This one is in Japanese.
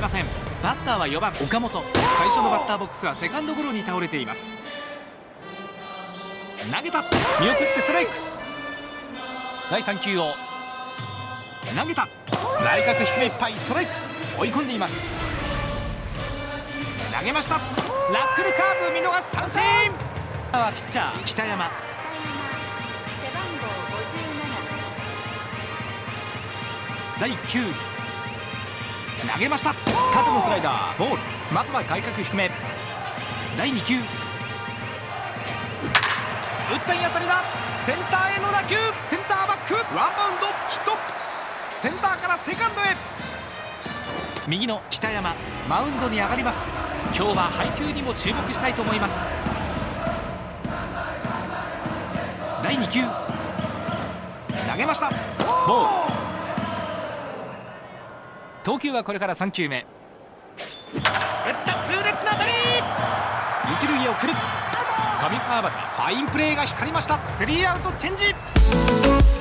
ません。バッターは4番岡本。最初のバッターボックスはセカンドゴロに倒れています。投げた、見送ってストライク。第3球を投げた、内角低めいっぱい、ストライク。追い込んでいます。投げました、ラックルカーブ、見逃し三振。ピッチャー北山。第1球投げました、縦のスライダー、ボール。まずは外角低め。第2球打ったいい当たりだ、センターへの打球、センターバック、ワンバウンドヒット。センターからセカンドへ。右の北山、マウンドに上がります。今日は配球にも注目したいと思います。第2球投げました、ボール。投球はこれから3球目。打った痛烈な当たり、一塁へ送る。上川端、ファインプレーが光りました。スリーアウトチェンジ。